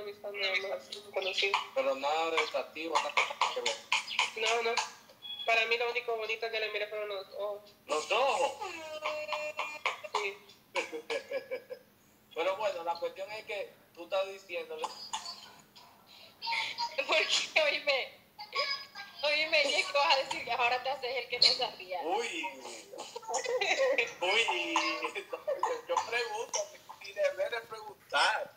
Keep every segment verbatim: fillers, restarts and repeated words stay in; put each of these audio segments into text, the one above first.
amistad nada más, un conocido. Pero nada de atractivo, nada que ver. No, no. Para mí lo único bonito que le miré fueron los ojos. ¿Los ojos? Sí. Pero bueno, la cuestión es que tú estás diciéndole... Porque, oíme, oíme, ¿y qué vas a decir? Que ahora te haces el que no sabía. Uy, uy, yo pregunto, y deberé preguntar.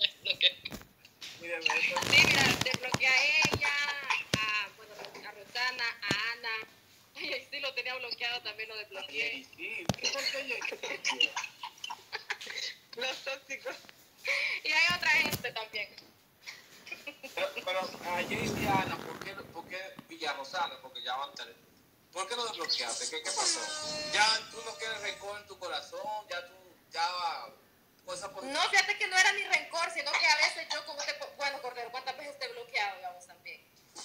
Y deberé preguntar. Sí, mira, desbloqueé a ella, a, bueno, a Rosana, a Ana. Ay, sí, lo tenía bloqueado, también lo desbloqueé. Y sí, ¿por qué yo? Los tóxicos. Y hay otra gente también. Pero, pero a Jayce y Ana, ¿por qué, ¿por qué Villarrosana? Porque ya van tres. ¿Por qué lo desbloqueaste? ¿Qué, qué pasó? Ya tú no quieres rencor en tu corazón, ya tú, ya... Cosa por... No, fíjate que no era ni rencor, sino que a veces yo como te... Bueno, Cordero, ¿cuántas veces te he bloqueado, digamos, también?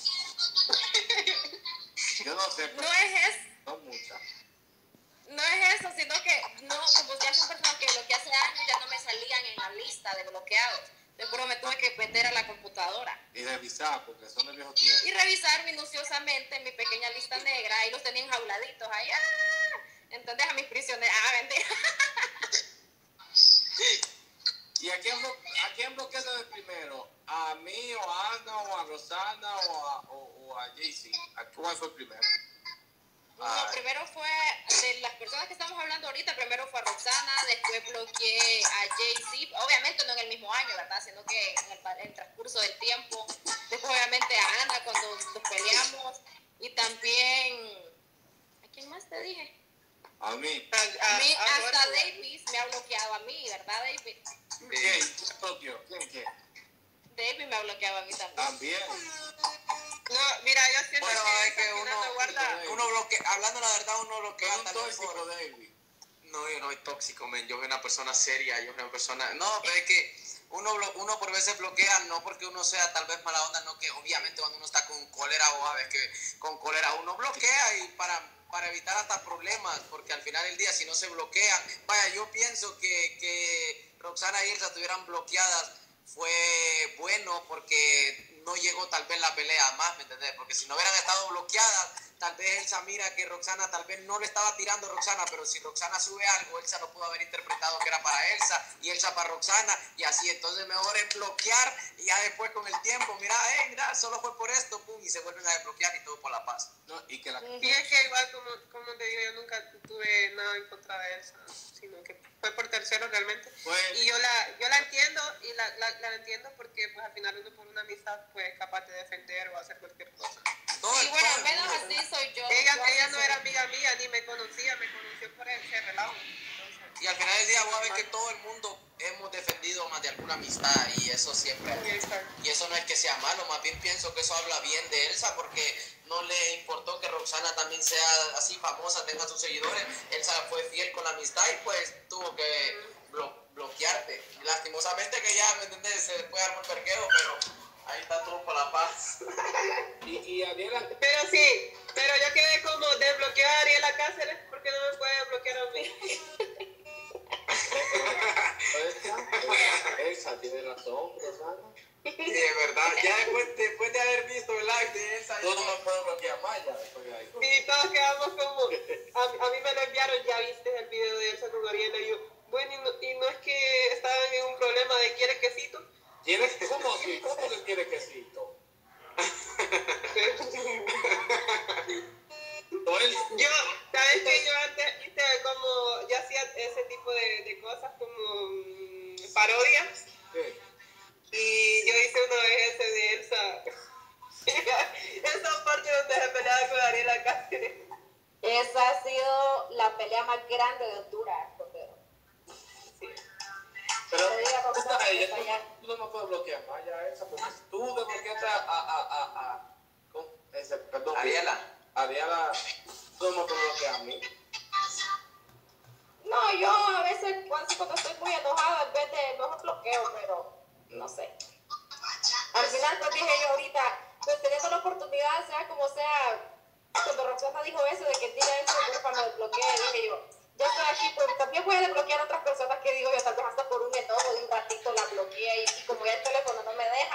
Yo no sé, pero No es eso. no muchas. No es eso, sino que no, como ya son personas que bloqueé hace años, ya no me salían en la lista de bloqueados. Después me tuve que meter a la computadora. Y revisar, porque son de viejo tiempo. Y revisar minuciosamente mi pequeña lista negra. Ahí los tenía enjauladitos. Ahí, ¡ah! ¿Entendés? A mis prisioneros. Ah, mentira. ¿Y a quién, a quién bloqueaste de primero? ¿A mí, o a Ana, o a Rosana, o a, o, o a Jayce? ¿A cuál fue el primero? No, primero fue de las personas que estamos hablando ahorita, primero fue a Roxana, después bloqueé a Jayce, obviamente no en el mismo año, ¿verdad? Sino que en el, en el transcurso del tiempo. Después obviamente a Ana cuando nos peleamos y también, ¿a quién más te dije? A mí. A, a, A mí, a hasta Gordo. Davis me ha bloqueado a mí, ¿verdad, David? ¿Quién? ¿Quién bloqueó? ¿Quién? ¿Quién? David me ha bloqueado a mí también. También. No, mira, yo siento Bueno, que es que esa final uno, me guarda. uno bloquea, hablando la verdad, uno bloquea Pero un también tóxico, por... David. No, yo no soy tóxico, men. Yo soy una persona seria, yo soy una persona... No, pero es que uno, blo- uno por veces bloquea, no porque uno sea tal vez mala onda, no que obviamente cuando uno está con cólera o a veces que con cólera uno bloquea y para, para evitar hasta problemas, porque al final del día si no se bloquean... Vaya, yo pienso que, que Roxana y Elsa estuvieran bloqueadas fue bueno porque no llegó tal vez la pelea más, ¿me entendés? Porque si no hubieran estado bloqueadas, tal vez Elsa mira que Roxana tal vez no le estaba tirando a Roxana, pero si Roxana sube algo, Elsa lo pudo haber interpretado que era para Elsa y Elsa para Roxana y así, entonces mejor es bloquear y ya después con el tiempo, mira, eh, mira, solo fue por esto, pum, y se vuelven a desbloquear y todo por la paz. No, y que la... Y es que igual como, como te digo, yo nunca tuve nada en contra de Elsa, sino que fue por terceros realmente. Pues, Y yo la, yo la entiendo y la, la, la entiendo porque pues al final uno por una amistad pues es capaz de defender o hacer cualquier cosa. Todo Sí, el- bueno, todo al el menos mundo. así soy yo. Ella, Yo ella así no soy. era amiga mía ni me conocía, me conoció por ese relajo. Entonces, Y al final del día voy a ver que todo el mundo hemos defendido más de alguna amistad y eso siempre... sí, exacto. Y eso no es que sea malo, más bien pienso que eso habla bien de Elsa porque no le importó que Roxana también sea así famosa, tenga sus seguidores. Elsa fue fiel con la amistad y pues tuvo que blo- bloquearte. Lastimosamente que ya, ¿me entiendes? Se puede armar un perqueo, pero ahí está todo por la paz. y, y Ariela... Pero sí, pero yo quedé como desbloqueó a Ariela Cáceres porque no me puede bloquear a mí. Elsa, Elsa tiene razón, Rosana. Sí, de verdad, ya después, después de haber visto el live de Elsa... Tú no me puedes bloquear más ya después de ahí. Y todos quedamos como, a, a mí me lo enviaron, ya viste el video de Elsa con Ariela y yo, bueno, y no, y no es que estaban en un problema de quiere quesito. ¿Quieres? ¿Cómo así? ¿Cómo que quiere quesito? Entonces, Yo, ¿sabes que yo antes, viste, como, yo hacía ese tipo de, de cosas como mm, parodias? ¿qué? Y yo hice una vez ese de Elsa. Esa parte donde se peleaba con Ariela Cáceres. Esa ha sido la pelea más grande de Honduras, Cordero. Sí. Pero, Te digo, Roxana, ay, que tú, allá. tú no me puedes bloquear más ya Elsa, porque tú desbloqueaste a... a, a, a, a ¿cómo? Ese, perdón. Ariela. Ariela, tú no me puedes bloquear a mí. No, yo a veces cuando, cuando estoy muy enojada, en vez de mejor bloqueo, pero no sé. Al final, pues dije yo ahorita, pues teniendo la oportunidad, sea como sea, cuando Roxana dijo eso de que tira eso, yo para lo desbloqueé, dije yo, ya estoy aquí, pues también voy a desbloquear a otras personas que digo yo, tal vez hasta por un enojo de un ratito la bloqueé y, y como ya el teléfono no me deja,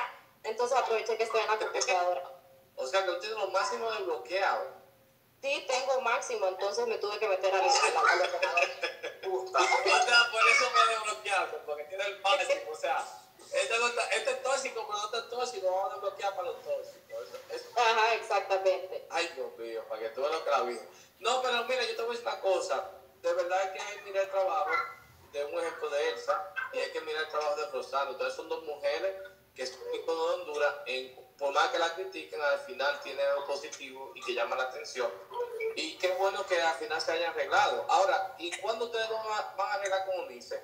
máximo desbloqueado. Sí, tengo máximo, entonces me tuve que meter al al ordenador. Puta. O sea, por eso me desbloquearon, porque tiene el máximo. O sea, este, no está, este es tóxico, pero no está tóxico, vamos a desbloquear para los tóxicos. Eso, eso. Ajá, exactamente. Ay, Dios mío, para que tú veas lo que la vida. No, pero mira, yo te voy a decir una cosa. De verdad que mira el trabajo de un ejemplo de Elsa y hay que mirar el trabajo de Rosario. Entonces son dos mujeres que son íconos de Honduras. En, por más que la critiquen, al final tienen algo positivo y que llama la atención. Y qué bueno que al final se hayan arreglado. Ahora, ¿y cuándo ustedes van a, van a arreglar con Unice?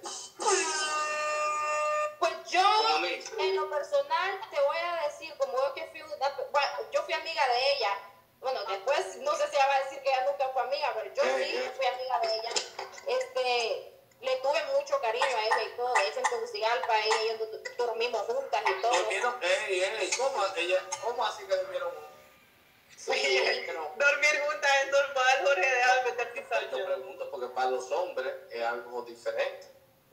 Pues yo, en lo personal, te voy a decir, como yo que fui, una, bueno, yo fui amiga de ella. Bueno, después no sé si ella va a decir que ella nunca fue amiga, pero yo sí fui amiga de ella. Este, le tuve mucho cariño a ella y todo. De hecho, en Tegucigalpa, ella y yo dormimos juntas y todo. ¿Durmieron? Ey, ey, ¿cómo, ella, ¿Cómo así que durmieron juntas? Sí, pero, Dormir juntas es normal, Jorge, deja de meter yo cizaña. te pregunto, porque para los hombres es algo diferente.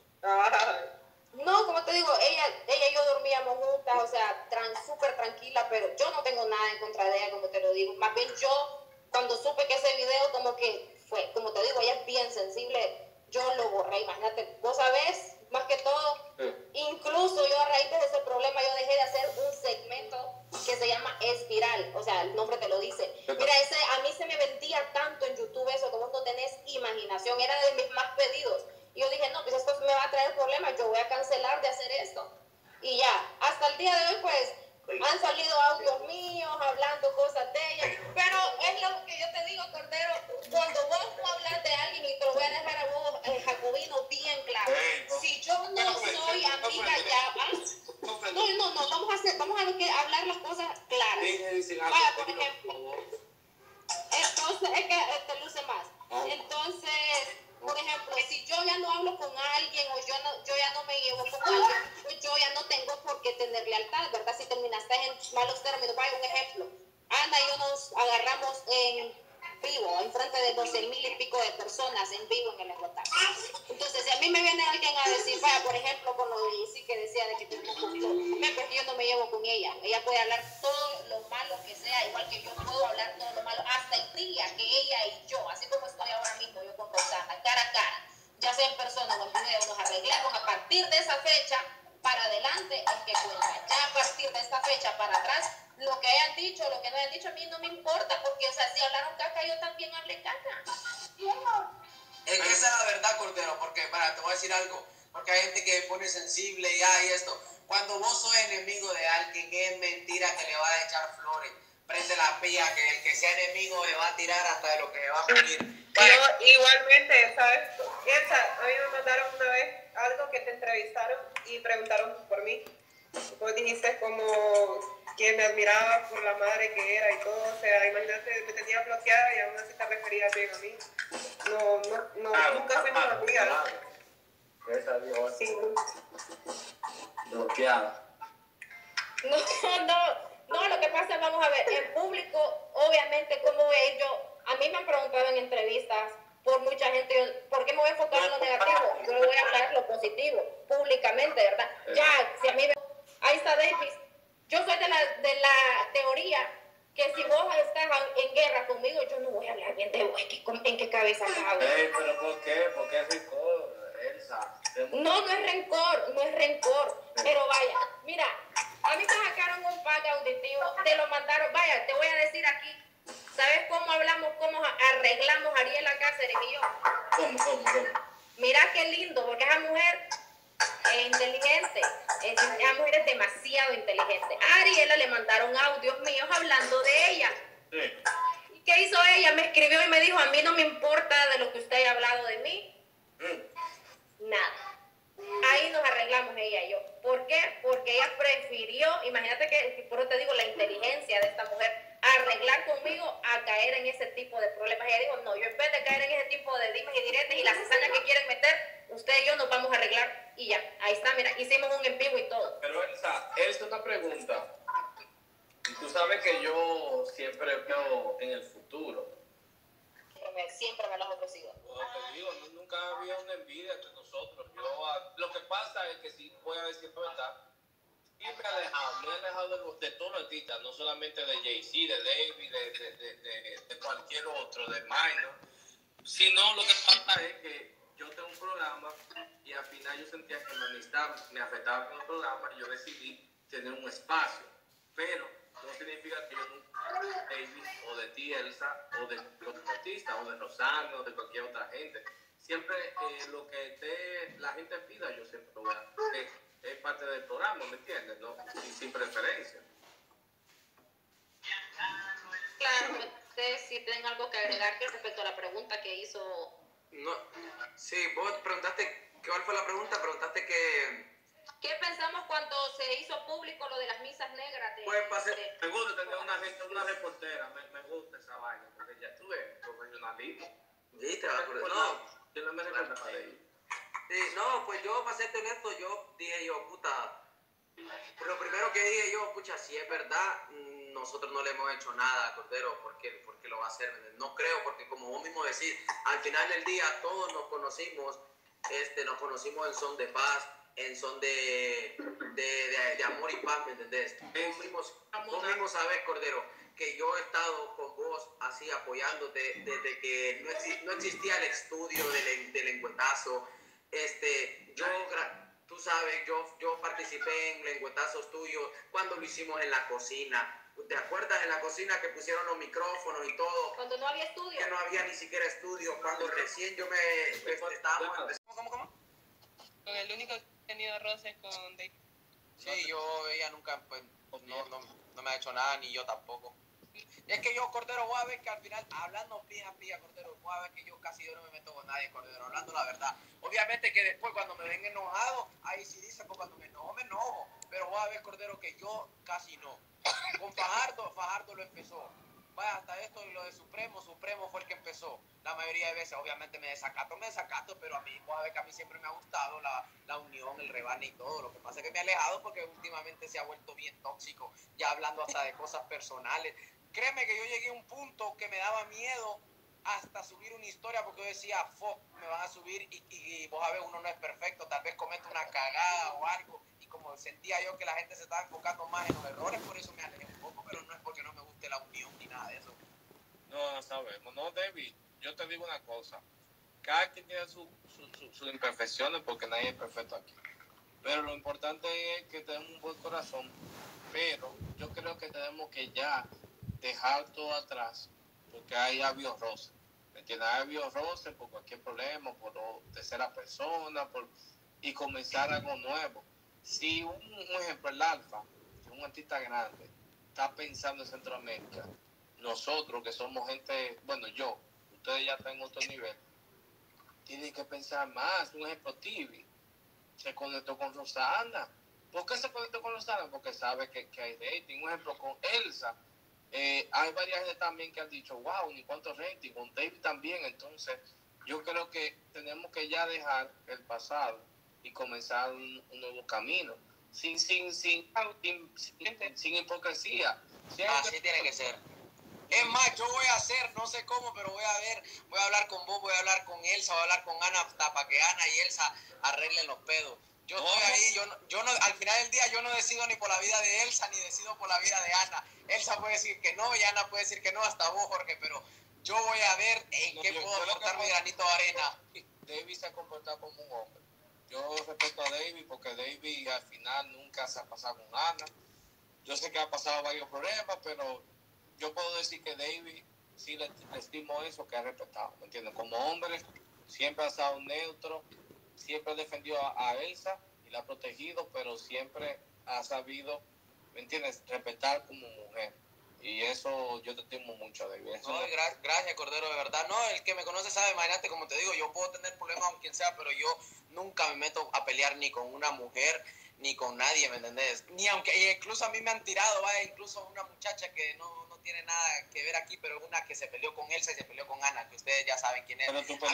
Ay. no, como te digo, ella, ella y yo dormíamos juntas, o sea, tran, súper tranquila, pero yo no tengo nada en contra de ella, como te lo digo. Más bien yo, cuando supe que ese video, como que fue, como te digo, ella es bien sensible, yo lo borré, imagínate, vos sabés, más que todo, Sí. incluso yo a raíz de ese problema, yo dejé de hacer un segmento que se llama Es Viral, o sea, el nombre te lo dice. Mira, ese, a mí se me vendía tanto en YouTube eso, que vos no tenés imaginación, era de mis más pedidos. Y yo dije, no, pues esto me va a traer problemas, yo voy a cancelar de hacer esto. Y ya, hasta el día de hoy, pues, han salido audios míos hablando cosas de ella. Pero es lo que yo te digo, Cordero, cuando vos no hablas de alguien, y te lo voy a dejar a vos, eh, Jacobino, bien claro. Si yo no soy amiga ya, ¿ah? No, no, no, vamos a hacer, vamos a que hablar las cosas claras. Vaya, por ejemplo. Entonces, es que eh, te luce más. Entonces, por ejemplo, si yo ya no hablo con alguien o yo, no, yo ya no me llevo con alguien, pues yo ya no tengo por qué tener lealtad, ¿verdad? Si terminaste en malos términos, vaya un ejemplo. Ana y yo nos agarramos en vivo, enfrente de doce mil y pico de personas en vivo en el Esgotazo. Entonces, si a mí me viene alguien a decir, vaya, por ejemplo, con lo de Isi que decía de que tengo un poquito, me pues yo no me llevo con ella. Ella puede hablar todo lo malo que sea, igual que yo puedo hablar todo lo malo, hasta el día que ella y yo, así como estoy ahora mismo yo con Rosana, cara a cara, ya sea en persona o en video, nos arreglamos a partir de esa fecha para adelante es que cuenta. Ya a partir de esta fecha para atrás, lo que hayan dicho, lo que no hayan dicho, a mí no me importa, porque, o sea, si hablaron caca, yo también hablé caca. Es que esa es la verdad, Cordero, porque, para, te voy a decir algo, porque hay gente que se pone sensible y hay esto. Cuando vos sos enemigo de alguien, es mentira que le vas a echar flores. Prende la pilla, que el que sea enemigo le va a tirar hasta de lo que le va a pedir. Yo, igualmente, ¿sabes? Elsa, a mí me mandaron una vez algo que te entrevistaron y preguntaron por mí. Vos dijiste como que me admiraba por la madre que era y todo, o sea, imagínate, me tenía bloqueada y aún así te referías bien a mí. No, no, no, Claro, nunca fuimos claro, amigas. claro. Esa dijo así, Sí. bloqueada. No, no, no, lo que pasa, vamos a ver, en público, obviamente, ¿cómo voy a ir yo? A mí me han preguntado en entrevistas por mucha gente, yo, ¿por qué me voy a enfocar en lo negativo? Yo le voy a hablar lo positivo, públicamente, ¿verdad? Ya, si a mí me... Ahí está Davis. Yo soy de la, de la teoría que si vos estás en guerra conmigo, yo no voy a hablar bien de vos. ¿En qué cabeza cabe? Ey, pero ¿por qué? ¿Por qué rencor, Elsa? No, no es rencor, no es rencor. Pero vaya, mira, a mí me sacaron un pack auditivo, te lo mandaron, vaya, te voy a decir aquí, ¿sabes cómo hablamos, cómo arreglamos Ariela Cáceres y yo? ¿Cómo, cómo, cómo? Mira qué lindo, porque esa mujer es inteligente, es, esa mujer es demasiado inteligente. A Ariela le mandaron audios míos hablando de ella. Sí. ¿Y qué hizo ella? Me escribió y me dijo, a mí no me importa de lo que usted haya hablado de mí. Mm. Nada. Ahí nos arreglamos ella y yo. ¿Por qué? Porque ella prefirió, imagínate que, por eso te digo, la inteligencia de esta mujer, arreglar conmigo a caer en ese tipo de problemas. Ella dijo, no, yo en vez de caer en ese tipo de dimes y diretes y las cizañas que quieren meter, usted y yo nos vamos a arreglar y ya. Ahí está, mira, hicimos un en vivo y todo. Pero Elsa, es una pregunta. Y tú sabes que yo siempre veo en el futuro. Me, siempre me lo han ofrecido. Como te digo, no- nunca había una envidia entre nosotros. Yo, ah, lo que pasa es que sí, voy a decir la verdad, me he alejado, me he alejado de, los, de todos los artistas, no solamente de Jay-Z, de David, de, de, de, de, de cualquier otro, de Minor, sino lo que pasa es que yo tengo un programa y al final yo sentía que me necesitaba, me afectaba con el programa y yo decidí tener un espacio, pero no significa que yo nunca de David o de ti, Elsa, o de los artistas, o de Rosano, o de cualquier otra gente. Siempre eh, lo que te, la gente pida, yo siempre lo voy a hacer. Es parte del programa, ¿me entiendes? ¿No? Sin, sin preferencia. Claro, ustedes si tienen algo que agregar que respecto a la pregunta que hizo. No, sí, vos preguntaste, ¿cuál fue la pregunta? Preguntaste que... ¿Qué pensamos cuando se hizo público lo de las misas negras? De, pues pase, de, me gusta tener una gente, una reportera, me, me gusta esa vaina, porque ya estuve profesionalismo. ¿Viste? No, yo no me recordaba de ello. Sí, no, pues yo, para serte honesto, yo dije yo, puta, lo primero que dije yo, pucha, si es verdad, nosotros no le hemos hecho nada a Cordero, ¿por qué, por qué lo va a hacer? No creo, porque como vos mismo decís, al final del día todos nos conocimos, este, nos conocimos en son de paz, en son de, de, de, de amor y paz, ¿me entendés? Vos mismo, vos mismo sabés, Cordero, que yo he estado con vos así apoyándote desde que no, exi no existía el estudio del, del lengüetazo. Este, yo, tú sabes, yo, yo participé en lengüetazos tuyos cuando lo hicimos en la cocina. ¿Te acuerdas en la cocina que pusieron los micrófonos y todo? Cuando no había estudio. Que no había ni siquiera estudio, cuando recién yo me estábamos empezando. ¿Cómo, cómo? Con el único que he tenido roces con Dave. Sí, yo, ella nunca, pues, no, no, no me ha hecho nada, ni yo tampoco. Es que yo, Cordero, voy a ver que al final, hablando pija pija, Cordero, voy a ver que yo casi yo no me meto con nadie, Cordero, hablando la verdad. Obviamente que después cuando me ven enojado, ahí sí dice, pues cuando me enojo, me enojo. Pero voy a ver, Cordero, que yo casi no. Con Fajardo, Fajardo lo empezó. Vaya, hasta esto y lo de Supremo, Supremo fue el que empezó. La mayoría de veces, obviamente me desacato, me desacato, pero a mí, voy a ver que a mí siempre me ha gustado la, la unión, el rebane y todo. Lo que pasa es que me he alejado porque últimamente se ha vuelto bien tóxico, ya hablando hasta de cosas personales. Créeme que yo llegué a un punto que me daba miedo hasta subir una historia porque yo decía, fuck, me van a subir y, y, y vos a ver, uno no es perfecto, tal vez comete una cagada o algo. Y como sentía yo que la gente se estaba enfocando más en los errores, por eso me alejé un poco, pero no es porque no me guste la unión ni nada de eso. No, no sabemos. No, David, yo te digo una cosa. Cada quien tiene sus su, su, su imperfecciones porque nadie es perfecto aquí. Pero lo importante es que tenemos un buen corazón. Pero yo creo que tenemos que ya dejar todo atrás, porque hay habido roce, ¿me entiendes? Hay habido roce por cualquier problema, por tercera persona, por, y comenzar algo nuevo. Si un, un ejemplo, el Alfa, un artista grande, está pensando en Centroamérica, nosotros que somos gente, bueno, yo, ustedes ya están en otro nivel, tienen que pensar más. Un ejemplo, Tibi, se conectó con Rosana. ¿Por qué se conectó con Rosana? Porque sabe que, que hay rating. Un ejemplo, con Elsa, Eh, hay varias gente también que han dicho, wow, ni cuántos rating, con David también. Entonces, yo creo que tenemos que ya dejar el pasado y comenzar un, un nuevo camino, sin, sin, sin, sin, sin, sin hipocresía. Siempre. Así tiene que ser. Es más, yo voy a hacer, no sé cómo, pero voy a ver, voy a hablar con vos, voy a hablar con Elsa, voy a hablar con Ana, para que Ana y Elsa arreglen los pedos. Yo estoy ahí, yo, no, yo no, al final del día yo no decido ni por la vida de Elsa, ni decido por la vida de Ana. Elsa puede decir que no y Ana puede decir que no, hasta vos, Jorge, pero yo voy a ver en no, qué yo, puedo aportar mi granito de arena. David se ha comportado como un hombre. Yo respeto a David porque David al final nunca se ha pasado con Ana. Yo sé que ha pasado varios problemas, pero yo puedo decir que David sí le, le estimo eso, que ha respetado, ¿me entiendes? Como hombre siempre ha estado neutro, siempre defendió a, a Elsa y la ha protegido, pero siempre ha sabido, ¿me entiendes?, respetar como mujer. Y eso yo te estimo mucho, David. Eso no, no... gra gracias, Cordero, de verdad. No, el que me conoce sabe, imagínate, como te digo, yo puedo tener problemas con quien sea, pero yo nunca me meto a pelear ni con una mujer, ni con nadie, ¿me entendés? Ni aunque, incluso a mí me han tirado, vaya, incluso una muchacha que no, no tiene nada que ver aquí, pero una que se peleó con Elsa y se peleó con Ana, que ustedes ya saben quién es. Pero tú peleas...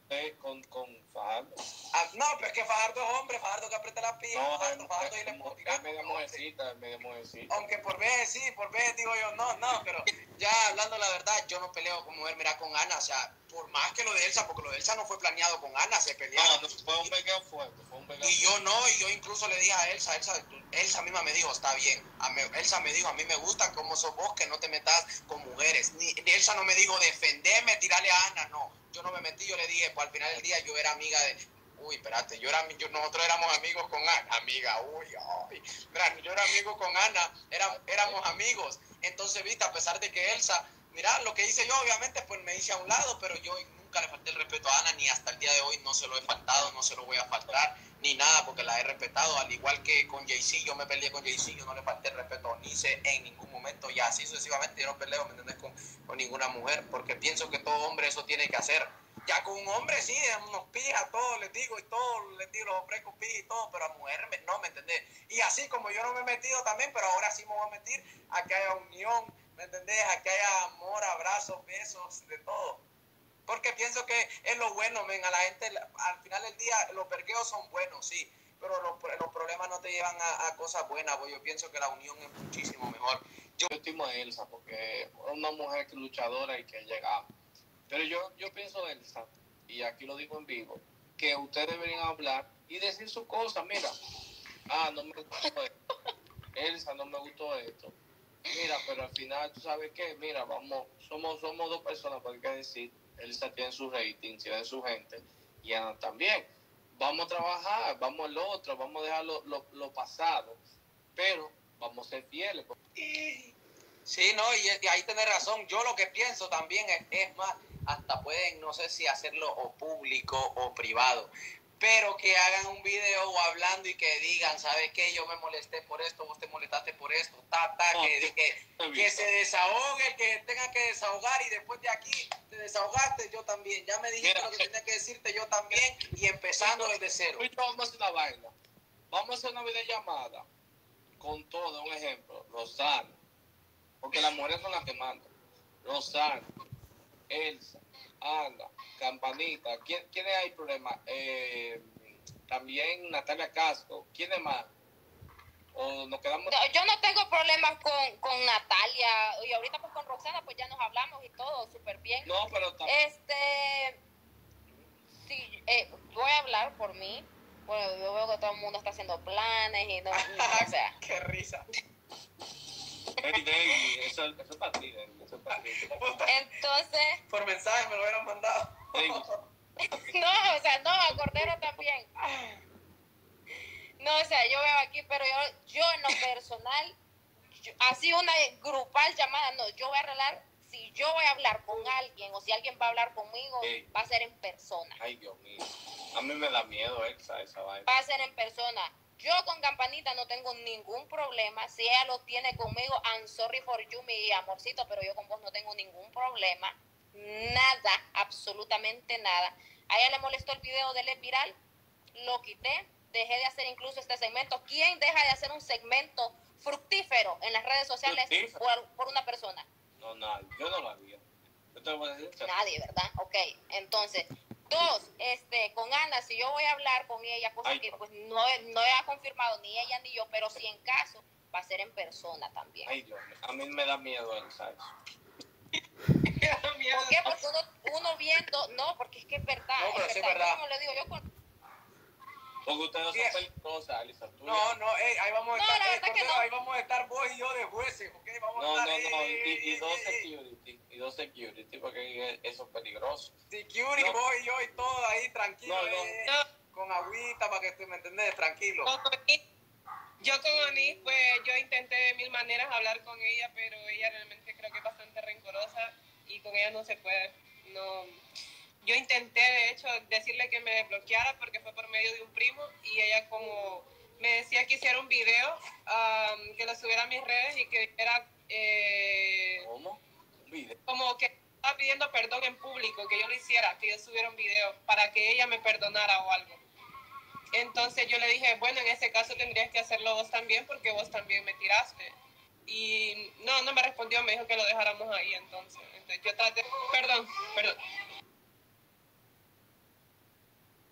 eh, con, con Fajardo. Ah, no, pero es que Fajardo es hombre, Fajardo que aprieta la pija, No, Fajardo, es, Fajardo y es, le puedo tirar. es media mujercita, es media mujercita. Aunque por vez sí, por vez digo yo, no, no, pero ya hablando la verdad, yo no peleo con mujer, mira, con Ana, o sea, por más que lo de Elsa, porque lo de Elsa no fue planeado con Ana, se pelearon. No, no, fue un pequeño fuego, fue un pequeño Y yo no, y yo incluso le dije a Elsa, Elsa, Elsa misma me dijo, está bien, a me, Elsa me dijo, a mí me gusta cómo sos vos, que no te metas con mujeres. Ni, Elsa no me dijo, defendeme, tirarle a Ana, no, yo no me metí, yo le dije, pues al final del día yo era amiga de, uy, espérate, yo era, yo, nosotros éramos amigos con Ana, amiga, uy, ay, mira, yo era amigo con Ana, era, éramos amigos, entonces, viste, a pesar de que Elsa, mira, lo que hice yo, obviamente, pues me hice a un lado, pero yo nunca le falté el respeto a Ana, ni hasta el día de hoy no se lo he faltado, no se lo voy a faltar, ni nada, porque la he respetado, al igual que con Jay-Z, yo me peleé con Jay-Z, yo no le falté el respeto a Nice en ningún momento, y así sucesivamente, yo no peleo, ¿me entendés?, con, con ninguna mujer, porque pienso que todo hombre eso tiene que hacer. Ya con un hombre sí, unos pijas, todo les digo y todo, les digo, los ofrezco pijas y todo, pero a mujer no, ¿me entendés? Y así como yo no me he metido también, pero ahora sí me voy a meter a que haya unión, ¿me entendés? A que haya amor, abrazos, besos, de todo. Porque pienso que es lo bueno, men, a la gente, al final del día, los perqueos son buenos, sí, pero los, los problemas no te llevan a, a cosas buenas, pues yo pienso que la unión es muchísimo mejor. Yo estimo a Elsa porque es una mujer luchadora y que llega. Pero yo, yo pienso, Elsa, y aquí lo digo en vivo, que ustedes deberían hablar y decir su cosa. Mira, ah, no me gustó esto. Elsa, no me gustó esto. Mira, pero al final, ¿tú sabes qué? Mira, vamos, somos, somos dos personas, porque hay que decir, Elsa tiene su rating, tiene su gente, y Ana también. Vamos a trabajar, vamos al otro, vamos a dejar lo, lo, lo pasado, pero vamos a ser fieles. Sí, no, y, y ahí tenés razón. Yo lo que pienso también es, es más, hasta pueden, no sé si hacerlo o público o privado, pero que hagan un video hablando y que digan, ¿sabes qué? Yo me molesté por esto, vos te molestaste por esto, ta, ta, que, que, que se desahogue, que tenga que desahogar y después de aquí te desahogaste, yo también. Ya me dijiste Mira, lo que tenía que decirte, yo también, y empezando desde cero. Vamos a hacer una vaina. Vamos a hacer una videollamada con todo, un ejemplo, Rosana, porque las mujeres son las que mandan. Rosana, Elsa, Ana, Campanita, ¿quién, ¿quién hay problema? Eh, también Natalia Castro, ¿quién es más? ¿O nos quedamos? No, yo no tengo problemas con, con Natalia, y ahorita pues con Roxana pues ya nos hablamos y todo, súper bien. No, pero también. Este, sí, eh, voy a hablar por mí. Bueno, yo veo que todo el mundo está haciendo planes y no, o sea. ¡Qué risa! Hey, hey, eso, eso es para ti, eso es para ti. Entonces. Por mensaje me lo hubieran mandado. Hey. No, o sea, no, a Cordero también. No, o sea, yo veo aquí, pero yo, yo en lo personal, yo, así una grupal llamada, no, yo voy a arreglar, si yo voy a hablar con alguien o si alguien va a hablar conmigo, hey. Va a ser en persona. Ay, Dios mío. A mí me da miedo esa, esa vaina. Va a ser en persona. Yo con Campanita no tengo ningún problema. Si ella lo tiene conmigo, I'm sorry for you, mi amorcito, pero yo con vos no tengo ningún problema. Nada, absolutamente nada. A ella le molestó el video de él viral, lo quité, dejé de hacer incluso este segmento. ¿Quién deja de hacer un segmento fructífero en las redes sociales por, por una persona? No, nadie. Yo no lo haría. Yo te voy a decir, nadie, ¿verdad? Ok, entonces... Dos, este, con Ana, si yo voy a hablar con ella, cosa Ay, que pues no, no ha confirmado ni ella ni yo, pero si en caso, va a ser en persona también. Ay, Dios, a mí me da miedo el ¿sabes? ¿Por qué? Porque uno, uno viendo, no, porque es que es verdad. No, pero es sí verdad. es verdad. Yo como le digo, yo con... Porque ustedes no son peligrosas, Alisa. No, no, ey, ahí vamos a no, estar, la ey, verdad Cordero, que no. ahí vamos a estar vos y yo de jueces, ¿ok? Vamos no, a estar, no, no, ey, y, y ey, dos ey, security, y dos security, porque eso es peligroso. Security, no. Vos y yo y todo ahí, tranquilo, no, no. Eh, con agüita para que tú me entendés, tranquilo. Yo con Onis, pues yo intenté de mil maneras hablar con ella, pero ella realmente creo que es bastante rencorosa y con ella no se puede, no... Yo intenté, de hecho, decirle que me desbloqueara porque fue por medio de un primo y ella como me decía que hiciera un video, um, que lo subiera a mis redes y que era... Eh, ¿Cómo? ¿Un video? Como que estaba pidiendo perdón en público, que yo lo hiciera, que yo subiera un video para que ella me perdonara o algo. Entonces yo le dije, bueno, en ese caso tendrías que hacerlo vos también porque vos también me tiraste. Y no, no me respondió, me dijo que lo dejáramos ahí entonces. Entonces yo traté... Perdón, perdón.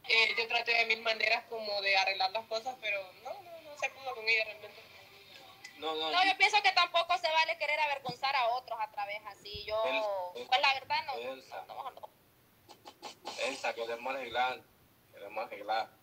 Eh, yo traté de mil maneras como de arreglar las cosas, pero no, no, no se pudo con ella realmente. No, no, No, yo pienso que tampoco se vale querer avergonzar a otros a través así. Yo, Él- pues la verdad no. Elsa. no, no, no. Elsa, queremos arreglar, queremos arreglar.